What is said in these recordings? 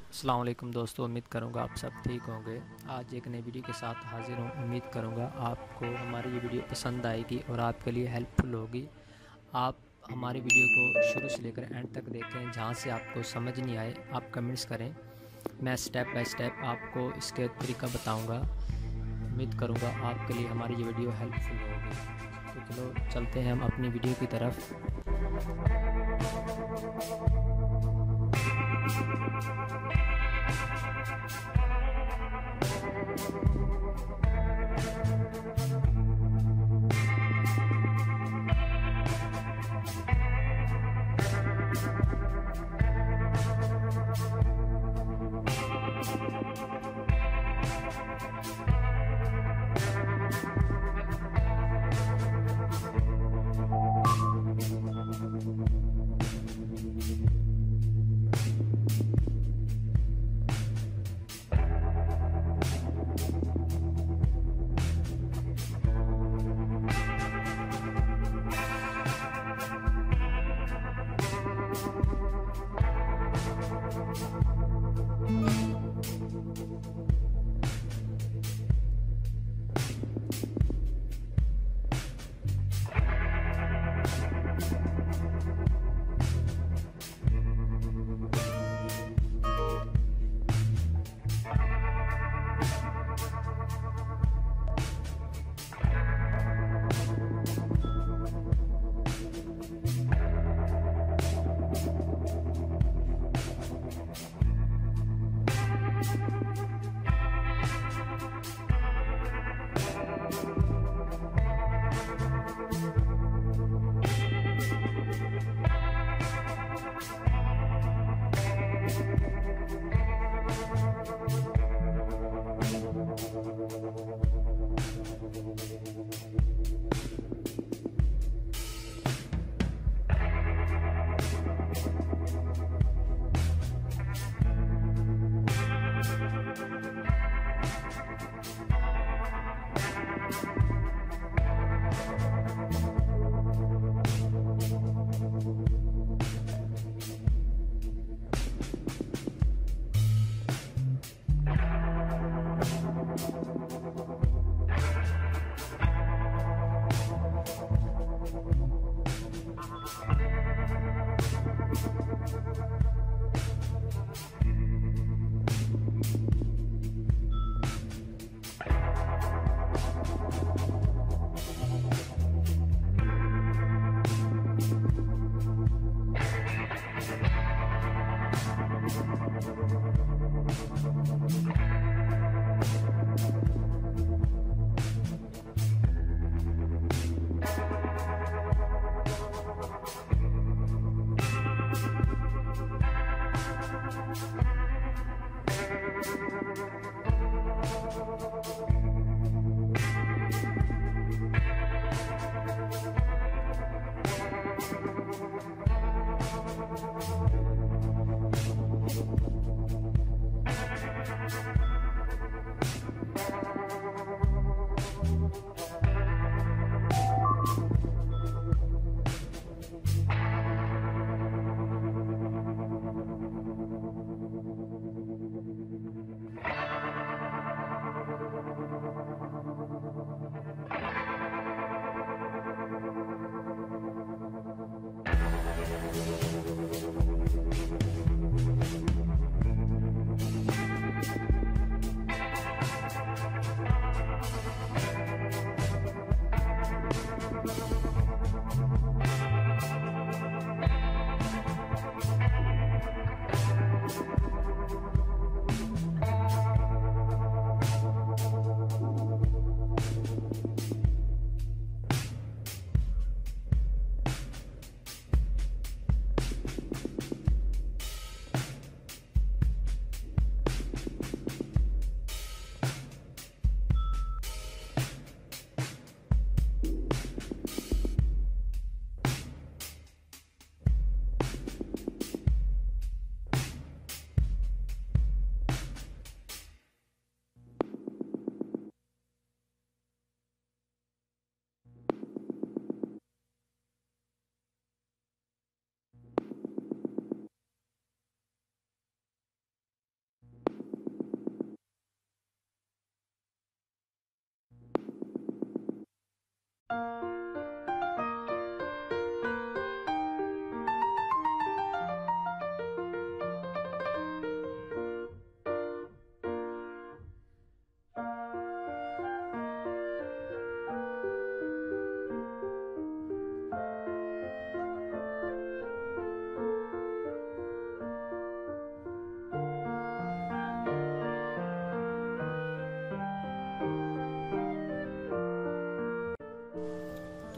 अस्सलाम वालेकुम दोस्तों, उम्मीद करूँगा आप सब ठीक होंगे। आज एक नई वीडियो के साथ हाज़िर हूँ। उम्मीद करूँगा आपको हमारी ये वीडियो पसंद आएगी और आपके लिए हेल्पफुल होगी। आप हमारी वीडियो को शुरू से लेकर एंड तक देखें। जहाँ से आपको समझ नहीं आए आप कमेंट्स करें, मैं स्टेप बाय स्टेप आपको इसके तरीका बताऊँगा। उम्मीद करूँगा आपके लिए हमारी ये वीडियो हेल्पफुल होगी। तो चलो चलते हैं हम अपनी वीडियो की तरफ।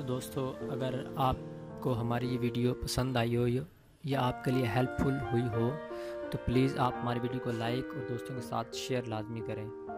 दोस्तों, अगर आपको हमारी ये वीडियो पसंद आई हो या आपके लिए हेल्पफुल हुई हो तो प्लीज़ आप हमारी वीडियो को लाइक और दोस्तों के साथ शेयर लाजमी करें।